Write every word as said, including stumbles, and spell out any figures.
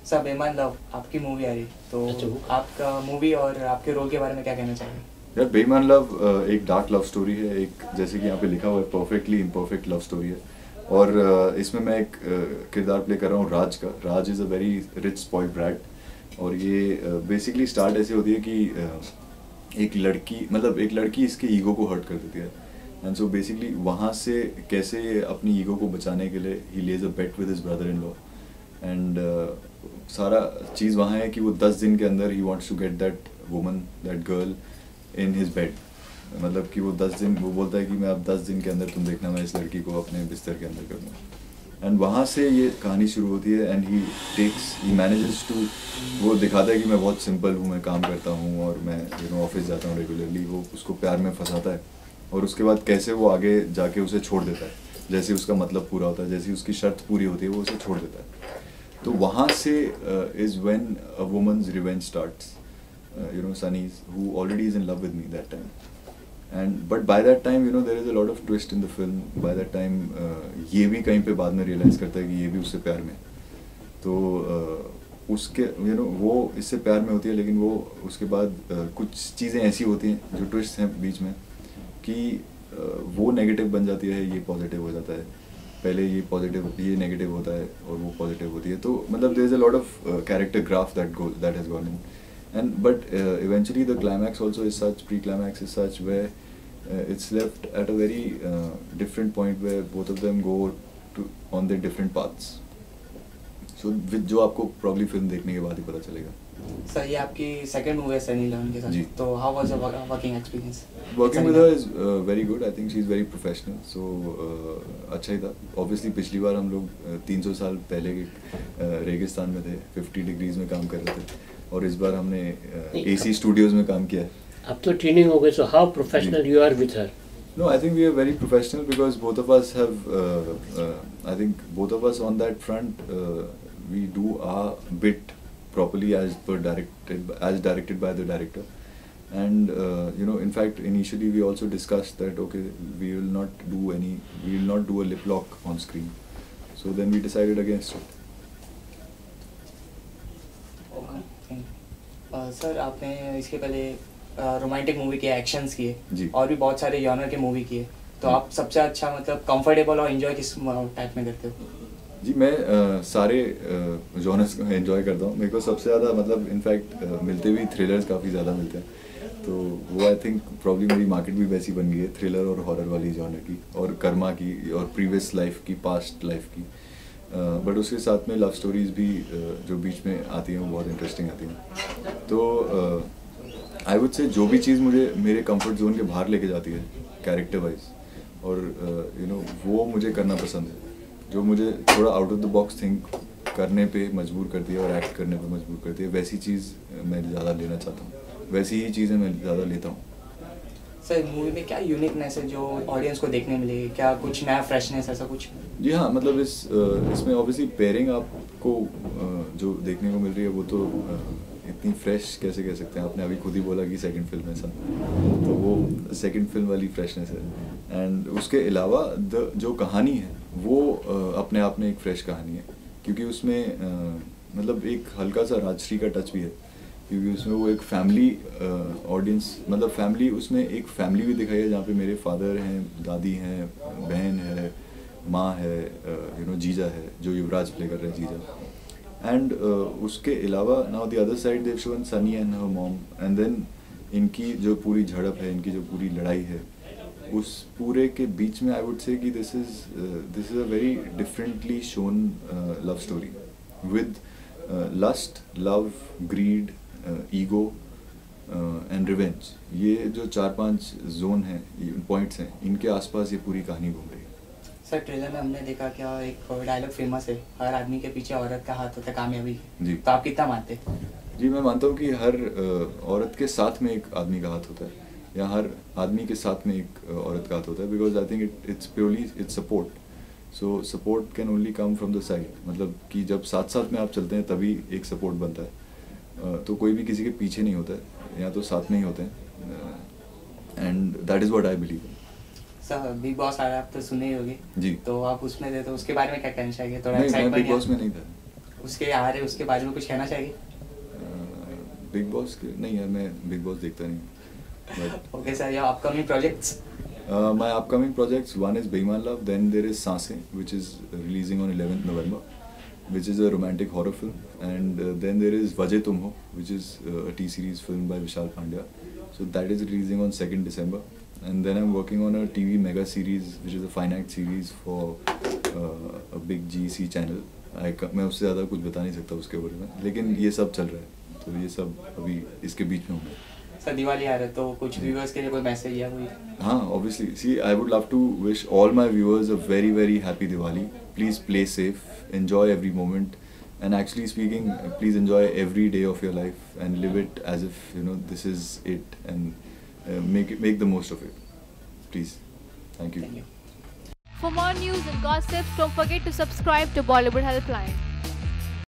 सब बेईमान लव आपकी मूवी आ रही, तो अच्छा, आपका मूवी और आपके रोल के बारे में क्या कहना चाहेंगे? यार बेईमान लव एक डार्क लव स्टोरी है, एक जैसे कि यहाँ पे लिखा हुआ है परफेक्टली इम्परफेक्ट लव स्टोरी है। और uh, इसमें मैं एक uh, किरदार प्ले कर रहा हूँ राज का। Raj is a very rich spoiled brat, और ये बेसिकली uh, स्टार्ट ऐसे होती है कि uh, एक लड़की मतलब एक लड़की इसके ईगो को हर्ट कर देती है, एंड सो बेसिकली वहाँ से कैसे ये अपनी ईगो को बचाने के लिए ही lays a bet with his brother in law, and सारा चीज़ वहाँ है कि वो दस दिन के अंदर ही wants to get that woman that girl in his bed. मतलब कि वो दस दिन वो बोलता है कि मैं अब दस दिन के अंदर तुम देखना मैं इस लड़की को अपने बिस्तर के अंदर कर दूँ। एंड वहाँ से ये कहानी शुरू होती है, and he takes he manages to, वो दिखाता है कि मैं बहुत सिंपल हूँ, मैं काम करता हूँ और मैं यू नो ऑफिस जाता हूँ रेगुलरली। वो उसको प्यार में फंसाता है, और उसके बाद कैसे वो आगे जाके उसे छोड़ देता है, जैसे उसका मतलब पूरा होता है, जैसे उसकी शर्त पूरी होती है वो उसे छोड़ देता है। तो वहाँ से is when a woman's revenge starts, you know, Sunny's, who already is in love with me that time. And but by that time, you know, there is a lot of twist in the film. By that time, uh, ये भी कहीं पे बाद में realize करता है कि ये भी उससे प्यार में। तो uh, उसके you know वो इससे प्यार में होती है, लेकिन वो उसके बाद uh, कुछ चीज़ें ऐसी होती हैं जो ट्विस्ट हैं बीच में कि uh, वो नेगेटिव बन जाती है, ये पॉजिटिव हो जाता है। पहले ये पॉजिटिव ये नेगेटिव होता है और वो पॉजिटिव होती है। तो मतलब there is a lot of uh, character graph that go that has gone in. And but uh, eventually the climax also is such, pre-climax is such where uh, it's left at a very uh, different point where both of them go to on their different paths. So with जो आपको probably film देखने के बाद ही पता चलेगा। Sir ये आपकी second movie है सनी लियोन के साथ, तो how was your working experience? Working with her is uh, very good. I think she is very professional. So uh, अच्छा ही था। Obviously पिछली बार हम लोग तीन सौ साल पहले के uh, रेगिस्तान में थे, फिफ्टी डिग्रीज में काम कर रहे थे, और इस बार हमने एसी स्टूडियोज में काम किया है। अब तो ट्रेनिंग हो गई, so how professional you are with her? No, I think we are very professional because both of us have I think both of us on that front we do our bit properly as per directed as directed by the director, and uh, you know in fact initially we also discussed that okay we will not do any we will not do a lip lock on screen, so then we decided against it. Sir uh, आपने इसके पहले romantic movie किए, actions किए, और भी बहुत सारे genre के मूवी किए, तो आप सबसे अच्छा मतलब कंफर्टेबल और एंजॉय किस टाइप में करते हो? जी मैं uh, सारे जॉनर्स को एंजॉय करता हूँ। मेरे को सबसे ज़्यादा मतलब इनफैक्ट uh, मिलते भी थ्रिलर्स काफ़ी ज़्यादा मिलते हैं, तो वो आई थिंक प्रॉब्ली मेरी मार्केट भी वैसी बन गई है, थ्रिलर और हॉरर वाली जॉनर की, और कर्मा की और प्रीवियस लाइफ की, पास्ट लाइफ की। बट uh, उसके साथ में लव स्टोरीज भी uh, जो बीच में आती हैं वो बहुत इंटरेस्टिंग आती हैं। तो आई वुड से जो भी चीज़ मुझे मेरे कंफर्ट जोन के बाहर लेके जाती है कैरेक्टर वाइज, और you uh, know you know, वो मुझे करना पसंद है। जो मुझे थोड़ा out of the box think करने पे मजबूर करती है और एक्ट करने पे मजबूर करती है, वैसी चीज़ मैं ज़्यादा लेना चाहता हूँ, वैसी ही चीज़ें मैं ज़्यादा लेता हूँ। सर मूवी में क्या यूनिकनेस है जो ऑडियंस को देखने मिलेगी, क्या कुछ नया फ्रेशनेस ऐसा कुछ? जी हाँ, मतलब इस इसमें ऑब्वियसली पेयरिंग आपको जो देखने को मिल रही है वो तो इतनी फ्रेश कैसे कह सकते हैं, आपने अभी खुद ही बोला कि सेकंड फिल्म है सब, तो वो सेकंड फिल्म वाली फ्रेशनेस है। एंड उसके अलावा द जो कहानी है वो uh, अपने आप में एक फ्रेश कहानी है, क्योंकि उसमें uh, मतलब एक हल्का सा राजश्री का टच भी है, क्योंकि उसमें वो एक फैमिली ऑडियंस uh, मतलब फैमिली, उसमें एक फैमिली भी दिखाई है जहाँ पे मेरे फादर हैं, दादी हैं, बहन है, माँ है, यू नो जीजा है जो युवराज प्ले कर रहे हैं, जीजा। एंड uh, उसके अलावा now the other side Dev Sean Sunny and her mom, and then इनकी जो पूरी झड़प है, इनकी जो पूरी लड़ाई है, उस पूरे के बीच में आई वुड से कि this is this is a very differently shown love story with lust, love, greed, ego and revenge. ये जो चार पांच जोन हैं, पॉइंट्स हैं, इनके आसपास ये पूरी कहानी घूम रही है। सर ट्रेलर में हमने देखा क्या एक डायलॉग फेमस है, हर आदमी के पीछे औरत का हाथ होता है कामयाबी जी, तो आप कितना मानते हैं? जी मैं मानता हूँ कि हर uh, औरत के साथ में एक आदमी का हाथ होता है, या हर आदमी के साथ में एक औरत का हाथ होता है, because I think it it's purely it's support. So support can only come from the side, मतलब कि जब साथ साथ में आप चलते हैं तभी एक सपोर्ट बनता है। uh, तो कोई भी किसी के पीछे नहीं होता है, या तो साथ में ही होते हैं, and that is what I believe. Sir Bigg Boss आ रहा है, आप तो सुने ही होंगे जी, तो आप उसमें थे, तो उसके बारे में क्या कहना चाहिए? थोड़ा नहीं, मैं बिग बॉस में नहीं था। उसके आ रहे उसके बारे में कुछ कहना चाहिए? बिग बॉस के नहीं यार, मैं बिग बॉस देखता नहीं. Okay sir, your upcoming projects? My upcoming projects, one is Beimaan love, then there is Saansein which is releasing on eleventh November, which is a romantic horror film, and uh, then there is Vajay Tum Ho, which is uh, a T-series film by Vishal Pandya. So that is releasing on second December, and then I'm working on a T V mega series, which is a finite series for uh, a big G C channel. I मैं उससे ज़्यादा कुछ बता नहीं सकता उसके बारे में, लेकिन ये सब चल रहा है, तो ये सब अभी इसके बीच में हूँ. सर दिवाली आ रहा है तो कुछ व्यूअर्स के लिए कोई मैसेज या कोई? हाँ, obviously. See, I would love to wish all my viewers a very very happy Diwali. Please play safe, enjoy every moment, and actually speaking, please enjoy every day of your life and live it as if you know this is it, and uh, make it make the most of it. Please, thank you. Thank you. For more news and gossip, don't forget to subscribe to Bollywood Helpline.